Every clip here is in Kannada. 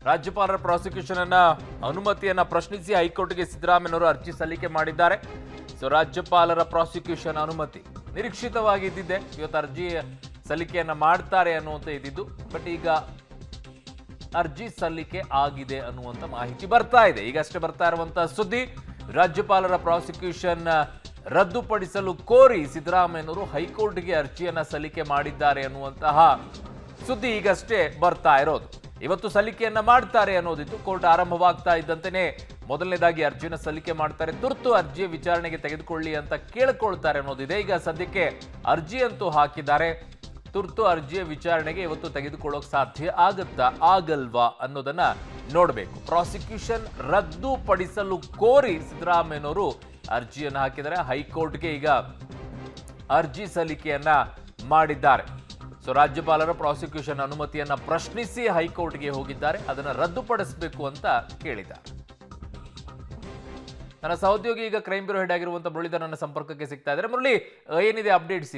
ರಾಜ್ಯಪಾಲರ ಪ್ರಾಸಿಕ್ಯೂಷನ್ ಅನುಮತಿಯನ್ನ ಪ್ರಶ್ನಿಸಿ ಹೈಕೋರ್ಟ್ಗೆ ಸಿದ್ದರಾಮಯ್ಯನವರು ಅರ್ಜಿ ಸಲ್ಲಿಕೆ ಮಾಡಿದ್ದಾರೆ. ಸೊ ರಾಜ್ಯಪಾಲರ ಪ್ರಾಸಿಕ್ಯೂಷನ್ ಅನುಮತಿ ನಿರೀಕ್ಷಿತವಾಗಿ ಇದ್ದಿದೆ, ಇವತ್ತು ಅರ್ಜಿ ಸಲ್ಲಿಕೆಯನ್ನ ಮಾಡ್ತಾರೆ ಅನ್ನುವಂತ ಇದ್ದಿದ್ದು. ಬಟ್ ಈಗ ಅರ್ಜಿ ಸಲ್ಲಿಕೆ ಆಗಿದೆ ಅನ್ನುವಂತ ಮಾಹಿತಿ ಬರ್ತಾ ಇದೆ. ಈಗಷ್ಟೇ ಬರ್ತಾ ಇರುವಂತಹ ಸುದ್ದಿ, ರಾಜ್ಯಪಾಲರ ಪ್ರಾಸಿಕ್ಯೂಷನ್ ರದ್ದುಪಡಿಸಲು ಕೋರಿ ಸಿದ್ದರಾಮಯ್ಯನವರು ಹೈಕೋರ್ಟ್ಗೆ ಅರ್ಜಿಯನ್ನ ಸಲ್ಲಿಕೆ ಮಾಡಿದ್ದಾರೆ ಅನ್ನುವಂತಹ ಸುದ್ದಿ ಈಗಷ್ಟೇ ಬರ್ತಾ ಇರೋದು. ಇವತ್ತು ಸಲ್ಲಿಕೆಯನ್ನ ಮಾಡ್ತಾರೆ ಅನ್ನೋದಿತ್ತು. ಕೋರ್ಟ್ ಆರಂಭವಾಗ್ತಾ ಇದ್ದಂತೆಯೇ ಮೊದಲನೇದಾಗಿ ಅರ್ಜಿನ ಸಲ್ಲಿಕೆ ಮಾಡ್ತಾರೆ. ತುರ್ತು ಅರ್ಜಿಯ ವಿಚಾರಣೆಗೆ ತೆಗೆದುಕೊಳ್ಳಿ ಅಂತ ಕೇಳಿಕೊಳ್ತಾರೆ ಅನ್ನೋದಿದೆ. ಈಗ ಸದ್ಯಕ್ಕೆ ಅರ್ಜಿ ಅಂತೂ ಹಾಕಿದ್ದಾರೆ. ತುರ್ತು ಅರ್ಜಿಯ ವಿಚಾರಣೆಗೆ ಇವತ್ತು ತೆಗೆದುಕೊಳ್ಳೋಕೆ ಸಾಧ್ಯ ಆಗುತ್ತಾ ಆಗಲ್ವಾ ಅನ್ನೋದನ್ನ ನೋಡಬೇಕು. ಪ್ರಾಸಿಕ್ಯೂಷನ್ ರದ್ದುಪಡಿಸಲು ಕೋರಿ ಸಿದ್ದರಾಮಯ್ಯನವರು ಅರ್ಜಿಯನ್ನು ಹಾಕಿದ್ದಾರೆ. ಹೈಕೋರ್ಟ್ಗೆ ಈಗ ಅರ್ಜಿ ಸಲ್ಲಿಕೆಯನ್ನ ಮಾಡಿದ್ದಾರೆ. ಸೊ ರಾಜ್ಯಪಾಲರ ಪ್ರಾಸಿಕ್ಯೂಷನ್ ಅನುಮತಿಯನ್ನ ಪ್ರಶ್ನಿಸಿ ಹೈಕೋರ್ಟ್ಗೆ ಹೋಗಿದ್ದಾರೆ. ಅದನ್ನು ರದ್ದುಪಡಿಸಬೇಕು ಅಂತ ಕೇಳಿದ್ದಾರೆ. ನನ್ನ ಸಹೋದ್ಯೋಗಿ ಈಗ ಕ್ರೈಮ್ ಬ್ಯೂರೋ ಹೆಡ್ ಆಗಿರುವಂತಹ ಮುರಳೀಧರ್ ನನ್ನ ಸಂಪರ್ಕಕ್ಕೆ ಸಿಗ್ತಾ ಇದ್ದಾರೆ. ಮುರಳಿ, ಏನಿದೆ ಅಪ್ಡೇಟ್ಸ್?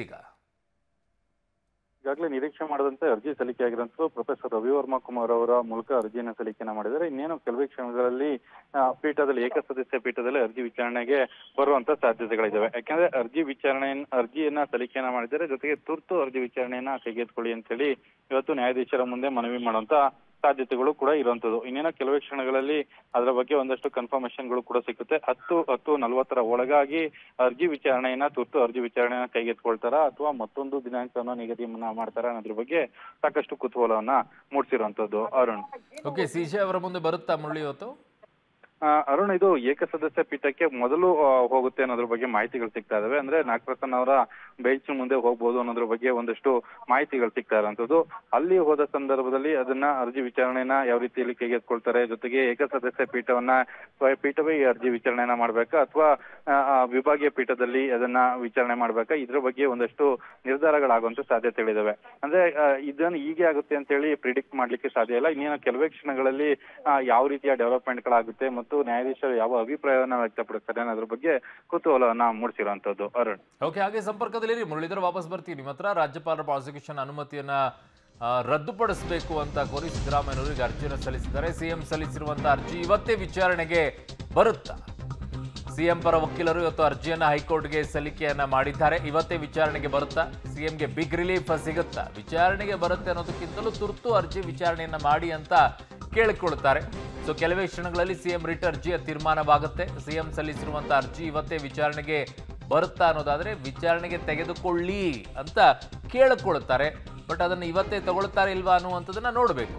ಈಗಾಗಲೇ ನಿರೀಕ್ಷೆ ಮಾಡದಂತೆ ಅರ್ಜಿ ಸಲ್ಲಿಕೆ ಆಗಿರುವಂತದ್ದು ಪ್ರೊಫೆಸರ್ ರವಿವರ್ಮ ಕುಮಾರ್ ಅವರ ಮೂಲಕ ಅರ್ಜಿಯನ್ನ ಸಲ್ಲಿಕೆಯನ್ನ ಮಾಡಿದ್ದಾರೆ. ಇನ್ನೇನು ಕೆಲವೇ ಕ್ಷಣಗಳಲ್ಲಿ ಪೀಠದಲ್ಲಿ ಏಕಸದಸ್ಯ ಪೀಠದಲ್ಲಿ ಅರ್ಜಿ ವಿಚಾರಣೆಗೆ ಬರುವಂತ ಸಾಧ್ಯತೆಗಳಿದ್ದಾವೆ. ಯಾಕಂದ್ರೆ ಅರ್ಜಿಯನ್ನ ಸಲ್ಲಿಕೆಯನ್ನ ಮಾಡಿದ್ದಾರೆ. ಜೊತೆಗೆ ತುರ್ತು ಅರ್ಜಿ ವಿಚಾರಣೆಯನ್ನ ಕೈಗೆತ್ತಿಕೊಳ್ಳಿ ಅಂತ ಹೇಳಿ ಇವತ್ತು ನ್ಯಾಯಾಧೀಶರ ಮುಂದೆ ಮನವಿ ಮಾಡುವಂತ ಸಾಧ್ಯತೆಗಳು ಕೂಡ ಇರುವಂತದ್ದು. ಇನ್ನೇನೋ ಕೆಲವೇ ಕ್ಷಣಗಳಲ್ಲಿ ಅದರ ಬಗ್ಗೆ ಒಂದಷ್ಟು ಕನ್ಫರ್ಮೇಶನ್ಗಳು ಕೂಡ ಸಿಗುತ್ತೆ. 10:40 ಒಳಗಾಗಿ ಅರ್ಜಿ ವಿಚಾರಣೆಯನ್ನ ತುರ್ತು ಅರ್ಜಿ ವಿಚಾರಣೆಯನ್ನ ಕೈಗೆತ್ತಿಕೊಳ್ತಾರ ಅಥವಾ ಮತ್ತೊಂದು ದಿನಾಂಕವನ್ನು ನಿಗದಿ ಮಾಡ್ತಾರ ಅನ್ನೋದ್ರ ಬಗ್ಗೆ ಸಾಕಷ್ಟು ಕುತೂಹಲವನ್ನ ಮೂಡಿಸಿರುವಂತದ್ದು. ಅರುಣ್, ಓಕೆ, ಸಿಜೆ ಅವರ ಮುಂದೆ ಬರುತ್ತಾ ಮುರಳಿ ಇವತ್ತು? ಅರುಣ್, ಇದು ಏಕಸದಸ್ಯ ಪೀಠಕ್ಕೆ ಮೊದಲು ಹೋಗುತ್ತೆ ಅನ್ನೋದ್ರ ಬಗ್ಗೆ ಮಾಹಿತಿಗಳು ಸಿಗ್ತಾ ಇದಾವೆ. ಅಂದ್ರೆ ನಾಗರತ್ನ ಅವರ ಬೆಂಚ್ ಮುಂದೆ ಹೋಗ್ಬೋದು ಅನ್ನೋದ್ರ ಬಗ್ಗೆ ಒಂದಷ್ಟು ಮಾಹಿತಿಗಳು ಸಿಗ್ತಾ ಇರುವಂತದ್ದು. ಅಲ್ಲಿ ಹೋದ ಸಂದರ್ಭದಲ್ಲಿ ಅದನ್ನ ಅರ್ಜಿ ವಿಚಾರಣೆನ ಯಾವ ರೀತಿಯಲ್ಲಿ ಕೈಗೆತ್ತಿಕೊಳ್ತಾರೆ, ಜೊತೆಗೆ ಏಕಸದಸ್ಯ ಪೀಠವೇ ಈ ಅರ್ಜಿ ವಿಚಾರಣೆನ ಮಾಡ್ಬೇಕಾ ಅಥವಾ ವಿಭಾಗೀಯ ಪೀಠದಲ್ಲಿ ಅದನ್ನ ವಿಚಾರಣೆ ಮಾಡ್ಬೇಕಾ, ಇದ್ರ ಬಗ್ಗೆ ಒಂದಷ್ಟು ನಿರ್ಧಾರಗಳಾಗುವಂತ ಸಾಧ್ಯತೆಗಳಿದಾವೆ. ಅಂದ್ರೆ ಇದನ್ನು ಹೀಗೆ ಆಗುತ್ತೆ ಅಂತ ಹೇಳಿ ಪ್ರಿಡಿಕ್ಟ್ ಮಾಡ್ಲಿಕ್ಕೆ ಸಾಧ್ಯ ಇಲ್ಲ. ಇನ್ನೇನು ಕೆಲವೇ ಕ್ಷಣಗಳಲ್ಲಿ ಯಾವ ರೀತಿಯ ಡೆವಲಪ್ಮೆಂಟ್ಗಳಾಗುತ್ತೆ ಮತ್ತು ನ್ಯಾಯಾಧೀಶರು ಯಾವ ಅಭಿಪ್ರಾಯವನ್ನ ವ್ಯಕ್ತಪಡಿಸ್ತಾರೆ ಅನ್ನೋದ್ರ ಬಗ್ಗೆ ಕುತೂಹಲವನ್ನ ಮೂಡಿಸಿರುವಂತದ್ದು. ಅರುಣ್, ಓಕೆ, ಹಾಗೆ ಸಂಪರ್ಕದಲ್ಲಿ ಮುರಳೀಧರ್ ವಾಪಸ್ ಬರ್ತೀನಿ. ನಿಮ್ಮ ಹತ್ರ ರಾಜ್ಯಪಾಲರ ಪ್ರಾಸಿಕ್ಯೂಷನ್ ಅನುಮತಿಯನ್ನ ರದ್ದುಪಡಿಸಬೇಕು ಅಂತ ಕೋರಿ ಸಿದ್ದರಾಮಯ್ಯನವರಿಗೆ ಅರ್ಜಿಯನ್ನು ಸಲ್ಲಿಸಿದ್ದಾರೆ. ಸಿಎಂ ಸಲ್ಲಿಸಿರುವಂತಹ ಅರ್ಜಿ ಇವತ್ತೇ ವಿಚಾರಣೆಗೆ ಬರುತ್ತಾ? ಸಿಎಂ ಪರ ವಕೀಲರು ಇವತ್ತು ಅರ್ಜಿಯನ್ನ ಹೈಕೋರ್ಟ್ಗೆ ಸಲ್ಲಿಕೆಯನ್ನ ಮಾಡಿದ್ದಾರೆ. ಇವತ್ತೇ ವಿಚಾರಣೆಗೆ ಬರುತ್ತಾ? ಸಿಎಂಗೆ ಬಿಗ್ ರಿಲೀಫ್ ಸಿಗುತ್ತಾ? ವಿಚಾರಣೆಗೆ ಬರುತ್ತೆ ಅನ್ನೋದಕ್ಕಿಂತಲೂ ತುರ್ತು ಅರ್ಜಿ ವಿಚಾರಣೆಯನ್ನ ಮಾಡಿ ಅಂತ ಕೇಳಿಕೊಳ್ತಾರೆ. ಸೊ ಕೆಲವೇ ಕ್ಷಣಗಳಲ್ಲಿ ಸಿಎಂ ರಿಟ್ ಅರ್ಜಿಯ ತೀರ್ಮಾನವಾಗುತ್ತೆ. ಸಿಎಂ ಸಲ್ಲಿಸಿರುವಂತಹ ಅರ್ಜಿ ಇವತ್ತೇ ವಿಚಾರಣೆಗೆ ಬರುತ್ತಾ ಅನ್ನೋದಾದ್ರೆ ವಿಚಾರಣೆಗೆ ತೆಗೆದುಕೊಳ್ಳಿ ಅಂತ ಕೇಳಿಕೊಳ್ತಾರೆ. ಬಟ್ ಅದನ್ನು ಇವತ್ತೇ ತಗೊಳ್ತಾರೆ ಇಲ್ವಾ ಅನ್ನುವಂಥದ್ದನ್ನ ನೋಡಬೇಕು.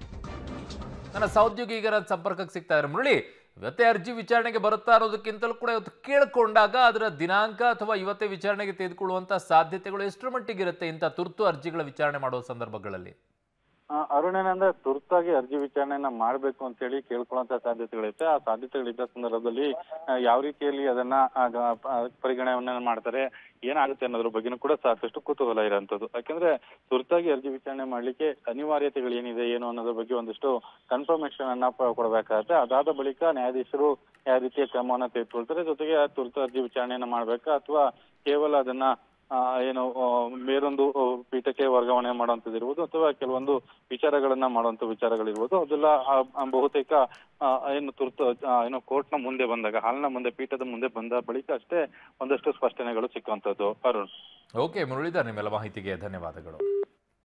ನನ್ನ ಸಹೋದ್ಯೋಗಿ ಈಗ ನನ್ನ ಸಂಪರ್ಕಕ್ಕೆ ಸಿಗ್ತಾ ಇದ್ದಾರೆ. ಮುರಳಿ, ಇವತ್ತೇ ಅರ್ಜಿ ವಿಚಾರಣೆಗೆ ಬರುತ್ತಾ ಅನ್ನೋದಕ್ಕಿಂತಲೂ ಕೂಡ ಇವತ್ತು ಕೇಳಿಕೊಂಡಾಗ ಅದರ ದಿನಾಂಕ ಅಥವಾ ಇವತ್ತೇ ವಿಚಾರಣೆಗೆ ತೆಗೆದುಕೊಳ್ಳುವಂತಹ ಸಾಧ್ಯತೆಗಳು ಎಷ್ಟರ ಮಟ್ಟಿಗಿರುತ್ತೆ ಇಂಥ ತುರ್ತು ಅರ್ಜಿಗಳ ವಿಚಾರಣೆ ಮಾಡುವ ಸಂದರ್ಭಗಳಲ್ಲಿ? ಅರುಣ್, ಏನಂದ್ರೆ ತುರ್ತಾಗಿ ಅರ್ಜಿ ವಿಚಾರಣೆಯನ್ನ ಮಾಡ್ಬೇಕು ಅಂತ ಹೇಳಿ ಕೇಳ್ಕೊಳ್ಳುವಂತ ಸಾಧ್ಯತೆಗಳಿರುತ್ತೆ. ಆ ಸಾಧ್ಯತೆಗಳಿದ್ದ ಸಂದರ್ಭದಲ್ಲಿ ಯಾವ ರೀತಿಯಲ್ಲಿ ಅದನ್ನ ಪರಿಗಣನೆ ಮಾಡ್ತಾರೆ, ಏನಾಗುತ್ತೆ ಅನ್ನೋದ್ರ ಬಗ್ಗೆನೂ ಕೂಡ ಸಾಕಷ್ಟು ಕುತೂಹಲ ಇರುವಂತದ್ದು. ಯಾಕಂದ್ರೆ ತುರ್ತಾಗಿ ಅರ್ಜಿ ವಿಚಾರಣೆ ಮಾಡ್ಲಿಕ್ಕೆ ಅನಿವಾರ್ಯತೆಗಳು ಏನಿದೆ ಏನು ಅನ್ನೋದ್ರ ಬಗ್ಗೆ ಒಂದಿಷ್ಟು ಕನ್ಫರ್ಮೇಶನ್ ಅನ್ನ ಕೊಡಬೇಕಾಗುತ್ತೆ. ಅದಾದ ಬಳಿಕ ನ್ಯಾಯಾಧೀಶರು ಯಾವ ರೀತಿಯ ಕ್ರಮವನ್ನ ತೆಗೆದುಕೊಳ್ತಾರೆ, ಜೊತೆಗೆ ಆ ತುರ್ತು ಅರ್ಜಿ ವಿಚಾರಣೆಯನ್ನ ಮಾಡ್ಬೇಕಾ ಅಥವಾ ಕೇವಲ ಅದನ್ನ ಬೇರೊಂದು ಪೀಠಕ್ಕೆ ವರ್ಗಾವಣೆ ಮಾಡುವಂತದ್ದಿರ್ಬೋದು ಅಥವಾ ಕೆಲವೊಂದು ವಿಚಾರಗಳನ್ನ ಮಾಡುವಂತ ವಿಚಾರಗಳಿರ್ಬೋದು, ಅದೆಲ್ಲ ಬಹುತೇಕ ಕೋರ್ಟ್ ನ ಮುಂದೆ ಬಂದಾಗ, ಹಾಲ್ನ ಮುಂದೆ, ಪೀಠದ ಮುಂದೆ ಬಂದ ಬಳಿಕ ಅಷ್ಟೇ ಒಂದಷ್ಟು ಸ್ಪಷ್ಟನೆಗಳು ಸಿಕ್ಕುವಂತದ್ದು. ಅರುಣ್, ಓಕೆ ಮುರಳೀಧರ್, ನಿಮ್ಮೆಲ್ಲ ಮಾಹಿತಿಗೆ ಧನ್ಯವಾದಗಳು.